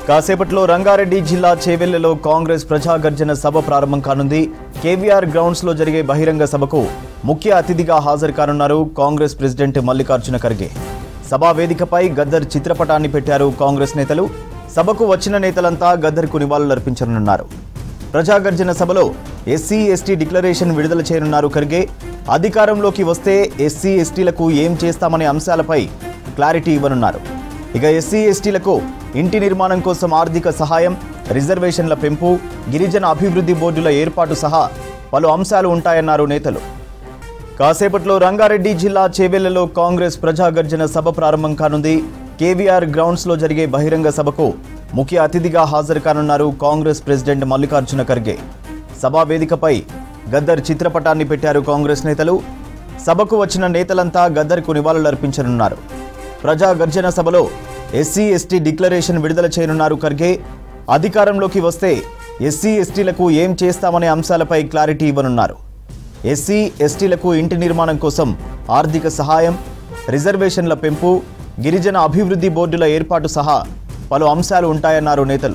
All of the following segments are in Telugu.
కాసేపట్లో రంగారెడ్డి జిల్లా చేవెళ్లలో కాంగ్రెస్ ప్రజాగర్జన సభ ప్రారంభం కానుంది. కేవీఆర్ గ్రౌండ్స్ లో జరిగే బహిరంగ సభకు ముఖ్య అతిథిగా హాజరు కానున్నారు కాంగ్రెస్ ప్రెసిడెంట్ మల్లికార్జున ఖర్గే. సభా వేదికపై గద్దర్ చిత్రపటాన్ని పెట్టారు కాంగ్రెస్ నేతలు. సభకు వచ్చిన నేతలంతా గద్దర్కు నివాళులర్పించనున్నారు. ప్రజాగర్జన సభలో ఎస్సీ ఎస్టీ డిక్లరేషన్ విడుదల చేయనున్నారు ఖర్గే. అధికారంలోకి వస్తే ఎస్సీ ఎస్టీలకు ఏం చేస్తామనే అంశాలపై క్లారిటీ ఇవ్వనున్నారు. ఇక ఎస్సీ ఎస్టీలకు ఇంటి నిర్మాణం కోసం ఆర్థిక సహాయం, రిజర్వేషన్ల పెంపు, గిరిజన అభివృద్ధి బోర్డుల ఏర్పాటు సహా పలు అంశాలు ఉంటాయన్నారు నేతలు. కాసేపట్లో రంగారెడ్డి జిల్లా చేవెళ్లలో కాంగ్రెస్ ప్రజాగర్జన సభ ప్రారంభం కానుంది. కేవీఆర్ గ్రౌండ్స్ లో జరిగే బహిరంగ సభకు ముఖ్య అతిథిగా హాజరు కానున్నారు కాంగ్రెస్ ప్రెసిడెంట్ మల్లికార్జున ఖర్గే. సభా వేదికపై గద్దర్ చిత్రపటాన్ని పెట్టారు కాంగ్రెస్ నేతలు. సభకు వచ్చిన నేతలంతా గద్దర్కు నివాళులర్పించనున్నారు. ప్రజాగర్జన సభలో ఎస్సీ ఎస్టీ డిక్లరేషన్ విడుదల చేయనున్నారు ఖర్గే. అధికారంలోకి వస్తే ఎస్సీ ఎస్టీలకు ఏం చేస్తామనే అంశాలపై క్లారిటీ ఇవ్వనున్నారు. ఎస్సీ ఎస్టీలకు ఇంటి నిర్మాణం కోసం ఆర్థిక సహాయం, రిజర్వేషన్ల పెంపు, గిరిజన అభివృద్ధి బోర్డుల ఏర్పాటు సహా పలు అంశాలు ఉంటాయన్నారు నేతలు.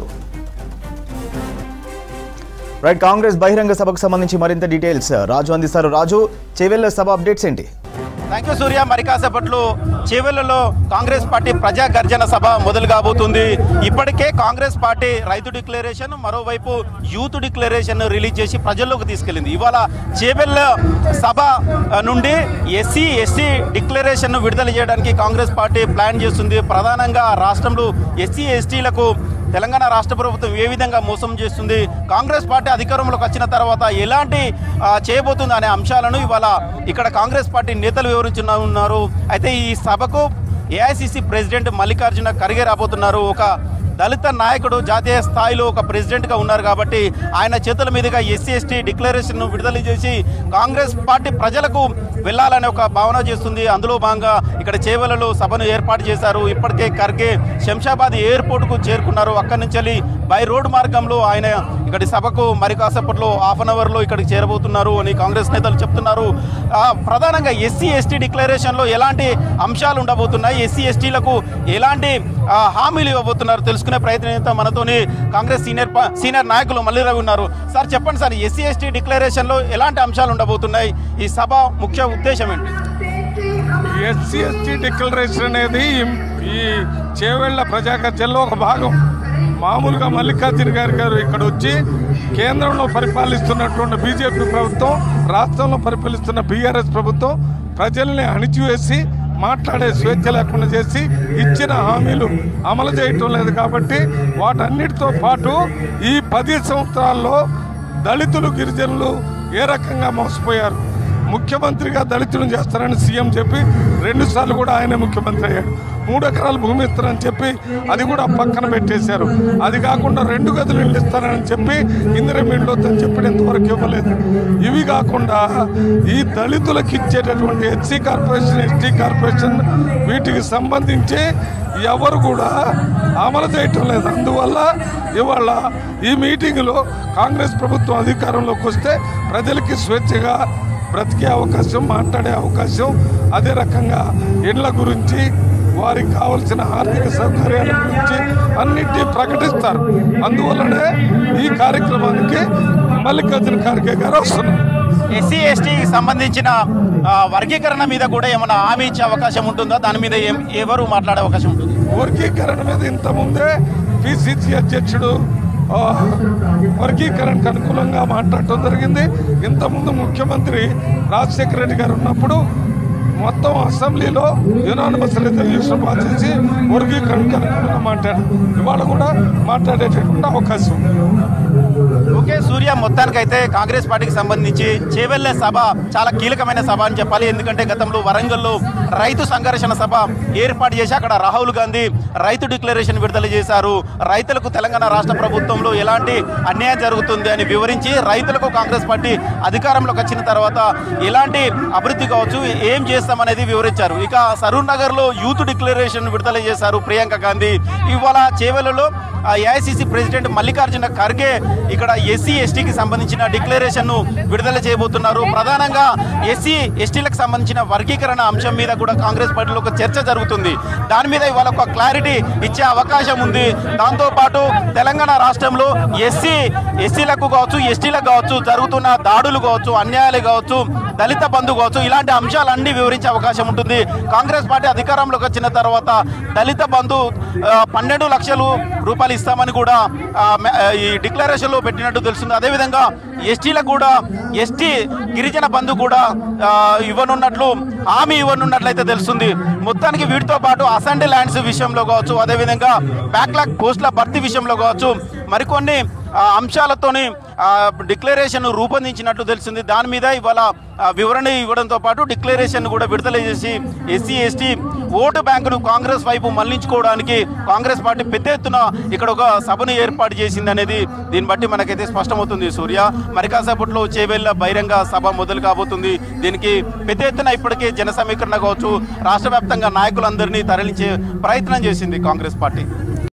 రైట్, కాంగ్రెస్ బహిరంగ సభకు సంబంధించి మరింత డీటెయిల్స్ రాజు అందిస్తారు. రాజు, చేవెళ్ల సభ అప్డేట్స్ ఏంటి? Thank you Surya. మరి కాసేపట్లో చేవెళ్లలో కాంగ్రెస్ పార్టీ ప్రజా గర్జన సభ మొదలు కాబోతుంది. ఇప్పటికే కాంగ్రెస్ పార్టీ రైతు డిక్లరేషన్, మరోవైపు యూత్ డిక్లరేషన్ రిలీజ్ చేసి ప్రజల్లోకి తీసుకెళ్లింది. ఇవాళ చేవెళ్ల సభ నుండి ఎస్సీ ఎస్టీ డిక్లరేషన్ విడుదల చేయడానికి కాంగ్రెస్ పార్టీ ప్లాన్ చేస్తుంది. ప్రధానంగా రాష్ట్రంలో ఎస్సీ ఎస్టీలకు తెలంగాణ రాష్ట్ర ప్రభుత్వం ఏ విధంగా మోసం చేస్తుంది, కాంగ్రెస్ పార్టీ అధికారంలోకి వచ్చిన తర్వాత ఎలాంటి చేయబోతుంది అనే అంశాలను ఇవాళ ఇక్కడ కాంగ్రెస్ పార్టీ నేతలు వివరించున్నారు. అయితే ఈ సభకు ఏఐసిసి ప్రెసిడెంట్ మల్లికార్జున ఖర్గే రాబోతున్నారు. ఒక దళిత నాయకుడు, జాతీయ స్థాయిలో ఒక ప్రెసిడెంట్గా ఉన్నారు కాబట్టి ఆయన చేతుల మీదుగా ఎస్సీ ఎస్టీ డిక్లరేషన్ను విడుదల చేసి కాంగ్రెస్ పార్టీ ప్రజలకు వెళ్ళాలనే ఒక భావన చేస్తుంది. అందులో భాగంగా ఇక్కడ చేవెళ్లలో సభను ఏర్పాటు చేశారు. ఇప్పటికే ఖర్గే శంషాబాద్ ఎయిర్పోర్ట్కు చేరుకున్నారు. అక్కడి నుంచి బై రోడ్ మార్గంలో ఆయన ఇక్కడి సభకు మరి కాసేపట్లో హాఫ్ అన్ అవర్లో ఇక్కడికి చేరబోతున్నారు అని కాంగ్రెస్ నేతలు చెప్తున్నారు. ప్రధానంగా ఎస్సీ ఎస్టీ డిక్లరేషన్లో ఎలాంటి అంశాలు ఉండబోతున్నాయి, ఎస్సీ ఎస్టీలకు ఎలాంటి హామీలు ఇవ్వబోతున్నారు తెలుసుకునే ప్రయత్నం మనతోని కాంగ్రెస్ సీనియర్ నాయకులు మల్లిరావు ఉన్నారు. సార్ చెప్పండి సార్, ఎస్సీ ఎస్టీ డిక్లరేషన్లో ఎలాంటి అంశాలు ఉండబోతున్నాయి, ఈ సభ ముఖ్య ఉద్దేశం ఏంటి? ఎస్సీ ఎస్టీ డిక్లరేషన్ అనేది ఈ చేవెళ్ల ప్రజాగర్జనలో ఒక భాగం. మామూలుగా మల్లికార్జున గారు ఇక్కడ వచ్చి కేంద్రంలో పరిపాలిస్తున్నటువంటి బీజేపీ ప్రభుత్వం, రాష్ట్రంలో పరిపాలిస్తున్న బీఆర్ఎస్ ప్రభుత్వం ప్రజల్ని అణిచివేసి మాట్లాడే స్వేచ్ఛ లేకుండా చేసి ఇచ్చిన హామీలు అమలు చేయటం లేదు. కాబట్టి వాటన్నిటితో పాటు ఈ 10 సంవత్సరాల్లో దళితులు, గిరిజనులు ఏ రకంగా మోసపోయారు. ముఖ్యమంత్రిగా దళితులను చేస్తారని సీఎం చెప్పి 2 సార్లు కూడా ఆయనే ముఖ్యమంత్రి అయ్యాడు. 3 ఎకరాలు భూమి ఇస్తారని చెప్పి అది కూడా పక్కన పెట్టేశారు. అది కాకుండా 2 గదులు ఇళ్ళు ఇస్తారని చెప్పి ఇందిరమ్మ ఇళ్ళు వద్దని చెప్పి ఇంతవరకు ఇవ్వలేదు. ఇవి కాకుండా ఈ దళితులకు ఇచ్చేటటువంటి ఎస్సీ కార్పొరేషన్, ఎస్టీ కార్పొరేషన్ వీటికి సంబంధించి ఎవరు కూడా అమలు చేయటం లేదు. అందువల్ల ఇవాళ ఈ మీటింగ్లో కాంగ్రెస్ ప్రభుత్వం అధికారంలోకి వస్తే ప్రజలకి స్వేచ్ఛగా బ్రతికే అవకాశం, మాట్లాడే అవకాశం, అదే రకంగా ఇళ్ల గురించి, వారికి కావలసిన ఆర్థిక సౌకర్యాల గురించి అన్నిటినీ ప్రకటిస్తారు. అందువల్లనే ఈ కార్యక్రమానికి మల్లికార్జున ఖర్గే గారు వస్తున్నారు. ఎస్సీ ఎస్టీకి సంబంధించిన వర్గీకరణ మీద కూడా ఏమైనా హామీ ఇచ్చే అవకాశం ఉంటుందా? దాని మీద ఎవరు మాట్లాడే అవకాశం ఉంటుంది? వర్గీకరణ మీద ఇంతకుముందే పిసిసి అధ్యక్షుడు వర్గీకరణకు అనుకూలంగా మాట్లాడటం జరిగింది. ఇంతకుముందు ముఖ్యమంత్రి రాజశేఖర రెడ్డి గారు ఉన్నప్పుడు మొత్తం అసెంబ్లీలో యునానిమస్ రిజల్యూషన్ పాస్ చేసి వర్గీకరణకు అనుకూలంగా మాట్లాడారు. ఇవాళ కూడా మాట్లాడేటటువంటి అవకాశం ఉంది. ఓకే సూర్య, మొత్తానికైతే కాంగ్రెస్ పార్టీకి సంబంధించి చేవెళ్ల సభ చాలా కీలకమైన సభ అని చెప్పాలి. ఎందుకంటే గతంలో వరంగల్లో రైతు సంఘర్షణ సభ ఏర్పాటు చేసి అక్కడ రాహుల్ గాంధీ రైతు డిక్లరేషన్ విడుదల చేశారు. రైతులకు తెలంగాణ రాష్ట్ర ప్రభుత్వంలో ఎలాంటి అన్యాయం జరుగుతుంది అని వివరించి రైతులకు కాంగ్రెస్ పార్టీ అధికారంలోకి వచ్చిన తర్వాత ఎలాంటి అభివృద్ధి కావచ్చు, ఏం చేస్తామనేది వివరించారు. ఇక సరూర్ నగర్లో యూత్ డిక్లరేషన్ విడుదల చేశారు ప్రియాంక గాంధీ. ఇవాళ చేవెళ్లలో ఏఐసిసి ప్రెసిడెంట్ మల్లికార్జున ఖర్గే ఇక్కడ ఎస్సీ ఎస్టీకి సంబంధించిన డిక్లరేషన్ను విడుదల చేయబోతున్నారు. ప్రధానంగా ఎస్సీ ఎస్టీలకు సంబంధించిన వర్గీకరణ అంశం మీద కూడా కాంగ్రెస్ పార్టీలో ఒక చర్చ జరుగుతుంది. దాని మీద ఇవాళ ఒక క్లారిటీ ఇచ్చే అవకాశం ఉంది. దాంతోపాటు తెలంగాణ రాష్ట్రంలో ఎస్సీలకు కావచ్చు, ఎస్టీలకు కావచ్చు జరుగుతున్న దాడులు కావచ్చు, అన్యాయాలు కావచ్చు, దళిత బంధు కావచ్చు, ఇలాంటి అంశాలన్నీ వివరించే అవకాశం ఉంటుంది. కాంగ్రెస్ పార్టీ అధికారంలోకి వచ్చిన తర్వాత దళిత బంధు 12 లక్షల రూపాయలు ఇస్తామని కూడా ఈ డిక్లరేషన్లో పెట్టినట్టు తెలుస్తుంది. అదేవిధంగా ఎస్టీలకు కూడా ఎస్టీ గిరిజన బంధు కూడా ఇవ్వనున్నట్లు హామీ ఇవ్వనున్నట్లయితే తెలుస్తుంది. మొత్తానికి వీటితో పాటు అసెంబ్లీ ల్యాండ్స్ విషయంలో కావచ్చు, అదేవిధంగా బ్యాక్లాగ్ పోస్టుల భర్తీ విషయంలో కావచ్చు, మరికొన్ని అంశాలతోని డిక్లరేషన్ రూపొందించినట్టు తెలిసింది. దాని మీద ఇవాళ వివరణ ఇవ్వడంతో పాటు డిక్లరేషన్ కూడా విడుదల చేసి ఎస్సీ ఎస్టీ ఓటు బ్యాంకును కాంగ్రెస్ వైపు మళ్లించుకోవడానికి కాంగ్రెస్ పార్టీ పెద్ద ఎత్తున ఇక్కడ ఒక సభను ఏర్పాటు చేసింది అనేది దీన్ని బట్టి మనకైతే స్పష్టమవుతుంది. సూర్య, మరి కాసేపట్లో చేవెళ్ల బహిరంగ సభ మొదలు కాబోతుంది. దీనికి పెద్ద ఎత్తున ఇప్పటికే జన సమీకరణ కావచ్చు, రాష్ట్ర వ్యాప్తంగా నాయకులందరినీ తరలించే ప్రయత్నం చేసింది కాంగ్రెస్ పార్టీ.